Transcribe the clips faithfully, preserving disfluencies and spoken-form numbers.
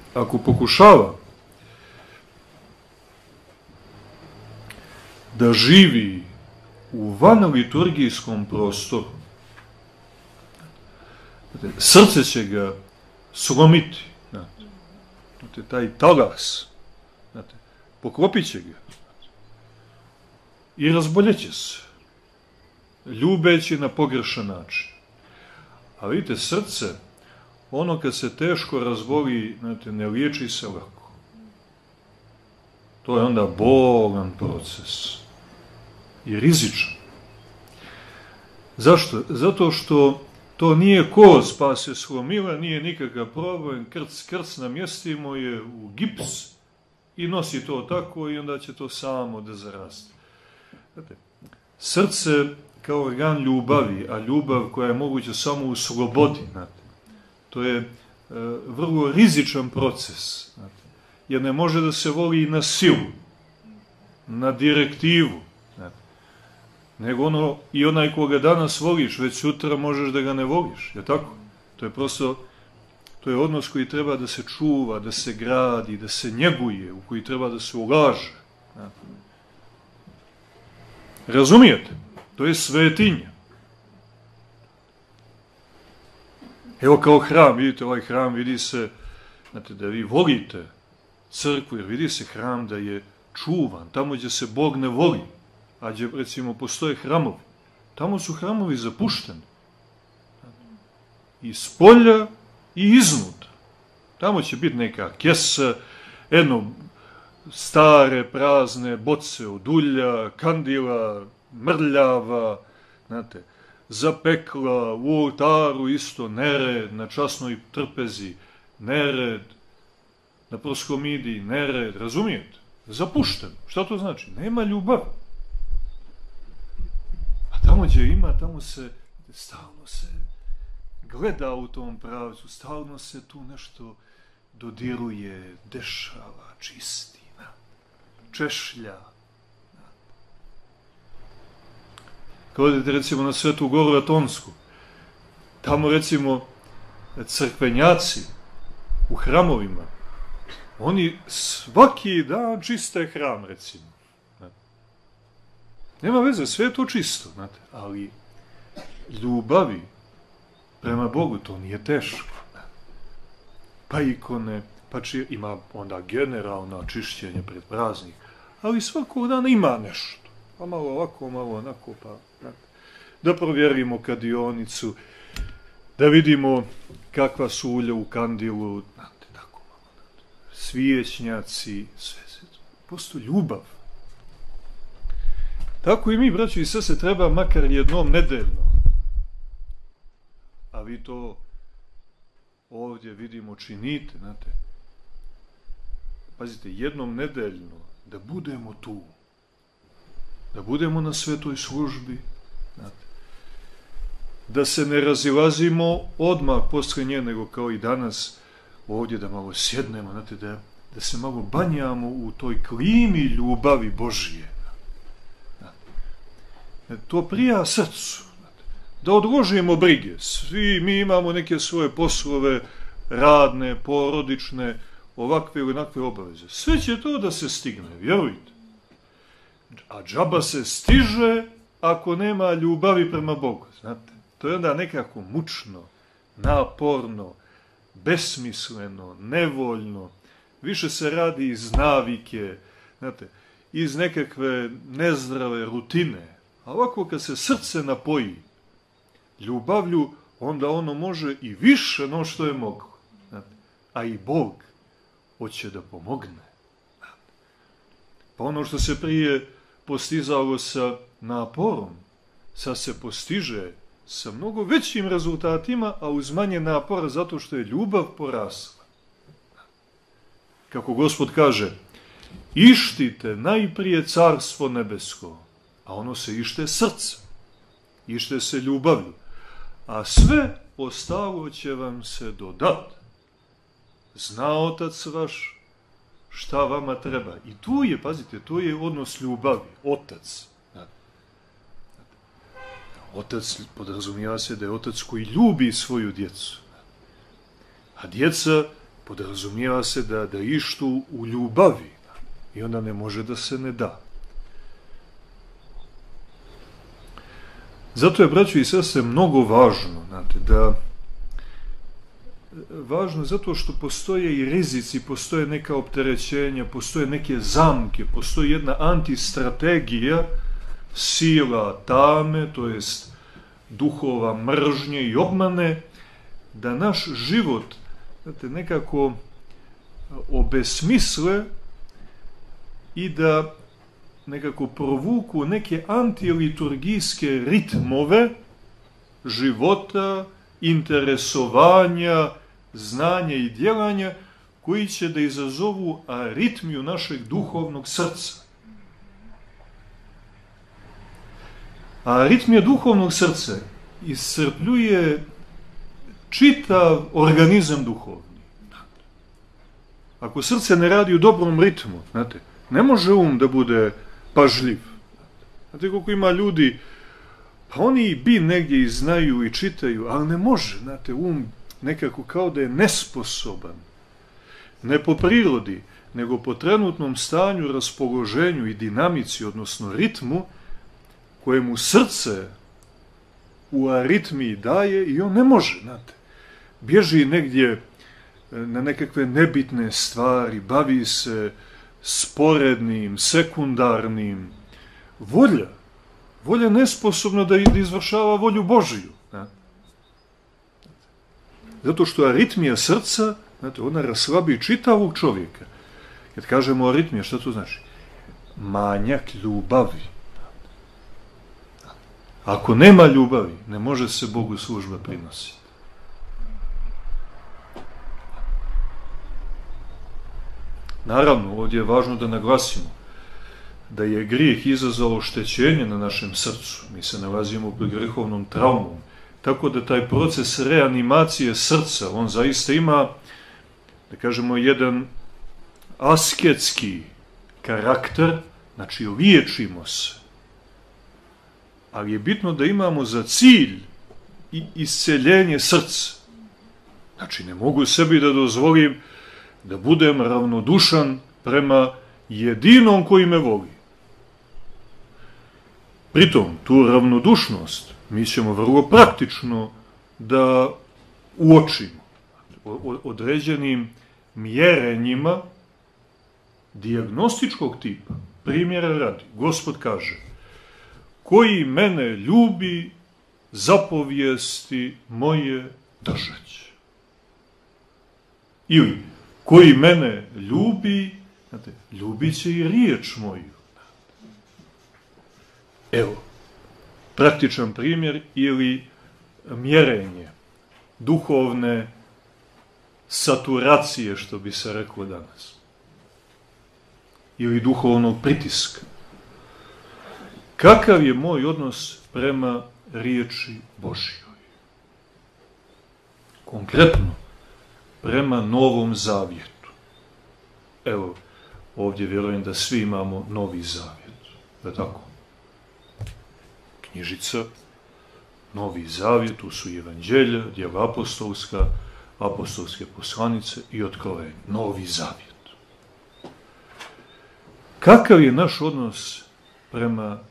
ako pokušava da živi u vanliturgijskom prostoru, srce će ga slomiti, znate, taj talas, znate, poklopit će ga i razboljeće se, ljubeći na pogrešan način. A vidite, srce, ono kad se teško razboli, znate, ne liječi se lako. To je onda bolan proces i rizičan. Zašto? Zato što to nije kost pa se slomila, nije nikakav problem, krc, krc namjestimo je u gips i nosi to tako i onda će to samo da zaraste. Znate, srce kao organ ljubavi, a ljubav koja je moguća samo u slobodi, znate, to je e, vrlo rizičan proces, znate, jer ne može da se voli na silu, na direktivu, znate, nego ono, i onaj koga danas voliš, već sutra možeš da ga ne voliš, je tako? To je prosto, to je odnos koji treba da se čuva, da se gradi, da se njeguje, u koji treba da se ulaže. Znate. Razumijete? To je svetinja. Evo kao hram, vidite, ovaj hram vidi se, znate, da vi volite crkvu, jer vidi se hram da je čuvan, tamo gdje se Bog ne voli, a gdje, recimo, postoje hramovi. Tamo su hramovi zapušteni. I s polja i iznutra. Tamo će biti neka kesa, jedno stare, prazne boce od ulja, kandila, mrljava, znate, zapekla, u oltaru isto nered, na časnoj trpezi nered, na proskomidiji nered, razumijete? Zapušten. Šta to znači? Nema ljubav. A tamo gdje ima, tamo se, stalno se gleda u tom pravcu, stalno se tu nešto dodiruje, dešava, čisti, češlja. Kad odete recimo na Svetu Goru Atonsku, tamo recimo crkvenjaci u hramovima, oni svaki dan čiste hram, recimo. Nema veze, sve je to čisto, znate, ali ljubavi prema Bogu to nije teško. Pa ikone, pa či, ima onda generalno čišćenje pred praznik, ali svakog dana ima nešto. Pa malo ovako, malo onako, pa znate, da provjerimo kadionicu, da vidimo kakva su ulja u kandilu, znate, tako malo, znate, svijećnjaci, sve se to, prosto ljubav. Tako i mi, braći i sestre, treba makar jednom nedeljno. A vi to ovdje vidimo činite, znate. Pazite, jednom nedeljno da budemo tu. Da budemo na svetoj službi, znate. Da se ne razilazimo odmah posle nje, nego kao i danas ovdje da malo sjednemo, znate, da, da se malo banjamo u toj klimi ljubavi Božije. To prija srcu, da odložimo brige. Svi mi imamo neke svoje poslove, radne, porodične, ovakve ili onakve obaveze. Sve će to da se stigne, vjerujte. A džaba se stiže ako nema ljubavi prema Bogu, znate. To je onda nekako mučno, naporno, besmisleno, nevoljno. Više se radi iz navike, znate, iz nekakve nezdrave rutine. A ovako kad se srce napoji ljubavlju, onda ono može i više no što je moglo. A i Bog hoće da pomogne. Pa ono što se prije postizalo sa naporom, sad se postiže sa mnogo većim rezultatima, a uz manje napora zato što je ljubav porasla. Kako Gospod kaže, ištite najprije carstvo nebesko, a ono se ište srcem, ište se ljubavlju, a sve ostalo će vam se dodati. Zna Otac vaš šta vama treba. I tu je, pazite, tu je odnos ljubavi, Otac. Otac, podrazumijeva se da je Otac koji ljubi svoju djecu. A djeca podrazumijeva se da, da ištu u ljubavi i onda ne može da se ne da. Zato je, braćo i sestre, mnogo važno, znate, da važno zato što postoje i rizici, postoje neka opterećenja, postoje neke zamke, postoji jedna antistrategija sila tame, to jest duhova mržnje i obmane, da naš život, znate, nekako obesmisle i da nekako provuku neke antiliturgijske ritmove života, interesovanja, znanja i djelanja, koji će da izazovu aritmiju našeg duhovnog srca. A aritmija duhovnog srca iscrpljuje čitav organizam duhovni. Ako srce ne radi u dobrom ritmu, znate, ne može um da bude pažljiv. Znate koliko ima ljudi, pa oni bi negdje i znaju i čitaju, ali ne može, znate, um nekako kao da je nesposoban. Ne po prirodi, nego po trenutnom stanju, raspoloženju i dinamici, odnosno ritmu, kojemu srce u aritmiji daje i on ne može, znate. Bježi negdje na nekakve nebitne stvari, bavi se sporednim, sekundarnim. Volja. Volja je nesposobna da izvršava volju Božiju. Znate. Zato što aritmija srca, znate, ona raslabi čitavog čovjeka. Kad kažemo aritmija, šta to znači? Manjak ljubavi. Ako nema ljubavi, ne može se Bogu služba prinositi. Naravno, ovdje je važno da naglasimo da je grijeh izazvao oštećenje na našem srcu. Mi se nalazimo pod grehovnom traumom. Tako da taj proces reanimacije srca, on zaista ima, da kažemo, jedan asketski karakter, znači liječimo se. Ali je bitno da imamo za cilj i isceljenje srca. Znači, ne mogu sebi da dozvolim da budem ravnodušan prema jedinom koji me voli. Pritom, tu ravnodušnost mi ćemo vrlo praktično da uočimo određenim mjerenjima dijagnostičkog tipa. Primjera radi, Gospod kaže: koji mene ljubi, zapovijesti moje držać. Ili, koji mene ljubi, znate, ljubit će i riječ moju. Evo, praktičan primjer ili mjerenje duhovne saturacije, što bi se reklo danas. Ili duhovnog pritiska. Kakav je moj odnos prema riječi Božjoj? Konkretno, prema Novom Zavjetu. Evo, ovdje vjerujem da svi imamo Novi Zavjet. Je tako? Knjižica, Novi Zavjet, tu su evanđelja, djela apostolska, apostolske poslanice i otkrovenje. Novi Zavjet. Kakav je naš odnos prema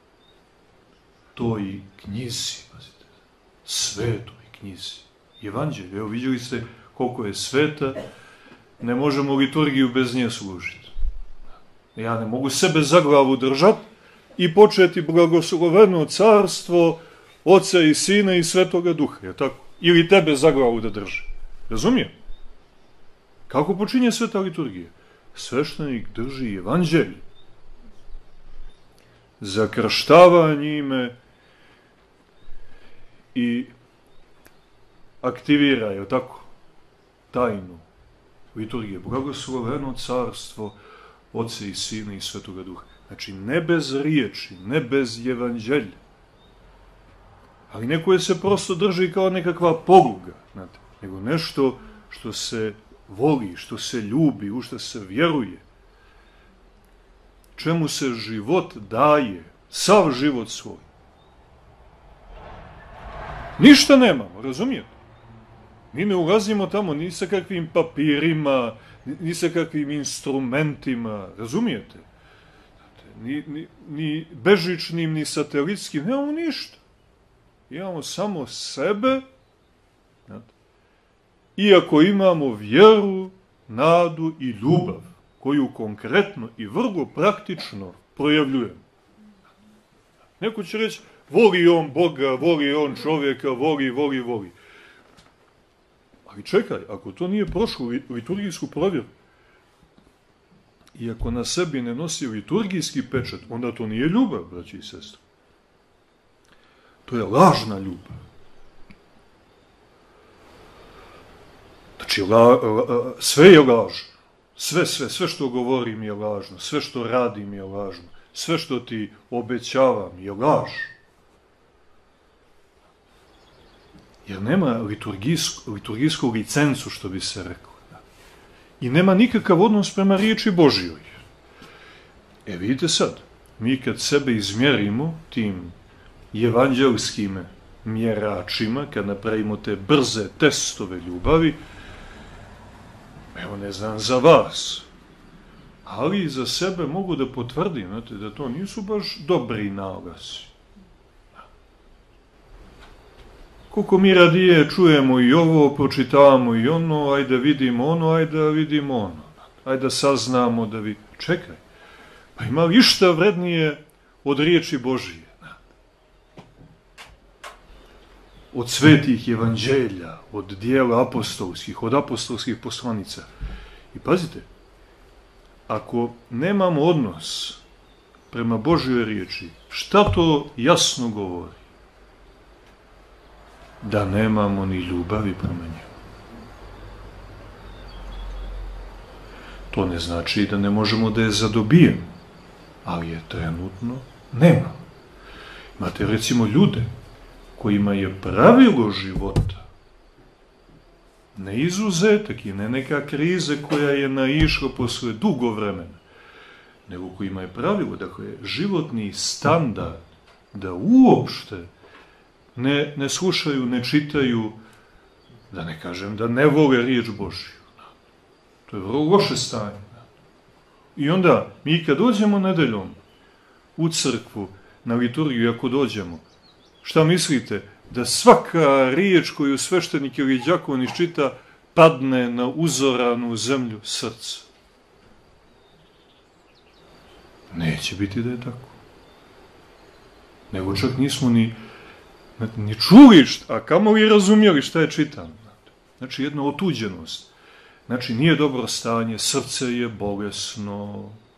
toj knjizi, svetoj knjizi, evanđelju? Evo, vidjeli ste koliko je sveta, ne možemo liturgiju bez nje služiti. Ja ne mogu sebe za glavu držati i početi blagosloveno carstvo Oca i Sina i Svetoga Duha, je tako? Ili tebe za glavu da drži. Razumijem? Kako počinje sveta liturgija? Sveštenik drži evanđelje. Zakrštava njime i aktivira, je tako, tajnu liturgije. Blagosloveno carstvo Oca i Sina i Svetoga Duha. Znači, ne bez riječi, ne bez evanđelja. Ali neko je se prosto drži kao nekakva poluga, znate, nego nešto što se voli, što se ljubi, u što se vjeruje. Čemu se život daje, sav život svoj. Ništa nemamo, razumijete? Mi ne ulazimo tamo ni sa kakvim papirima, ni sa kakvim instrumentima, razumijete? Ni, ni, ni bežičnim, ni satelitskim, nemamo ništa. Imamo samo sebe, iako imamo vjeru, nadu i ljubav, koju konkretno i vrlo praktično projavljujemo. Neko će reći, voli on Boga, voli on čovjeka, voli, voli, voli. Ali čekaj, ako to nije prošlo liturgijsku provjeru, i ako na sebi ne nosi liturgijski pečat, onda to nije ljubav, braći i sestre. To je lažna ljubav. Znači, la, la, sve je lažno. Sve, sve, sve što govorim je lažno. Sve što radim je lažno. Sve što ti obećavam je laž. Jer nema liturgijsku, liturgijsku licencu, što bi se reklo. I nema nikakav odnos prema riječi Božjoj. E vidite sad, mi kad sebe izmjerimo tim evanđelskim mjeračima, kad napravimo te brze testove ljubavi, evo ne znam za vas, ali za sebe mogu da potvrdim, znate, da to nisu baš dobri nalazi. Koliko mi radije čujemo i ovo, pročitavamo i ono, ajde vidimo ono, ajde vidimo ono, ajde saznamo da vi... Čekaj, pa ima li išta vrednije od riječi Božije? Od svetih evanđelja, od dijela apostolskih, od apostolskih poslanica. I pazite, ako nemamo odnos prema Božjoj riječi, šta to jasno govori? Da nemamo ni ljubavi prema njemu. To ne znači da ne možemo da je zadobijemo, ali je trenutno nema. Imate recimo ljude kojima je pravilo života, ne izuzetak i ne neka kriza koja je naišla posle dugo vremena, nego kojima je pravilo, dakle, životni standard da uopšte ne, ne slušaju, ne čitaju, da ne kažem, da ne vole riječ Božju. To je vrlo loše stanje. I onda, mi kad dođemo nedeljom u crkvu, na liturgiju, ako dođemo, šta mislite? Da svaka riječ koju sveštenik ili đakon iščita padne na uzoranu zemlju srca. Neće biti da je tako. Nego čak nismo ni, ni čuli, šta, a kamo li razumjeli šta je čitam. Znači jedna otuđenost. Znači nije dobro stanje, srce je bolesno,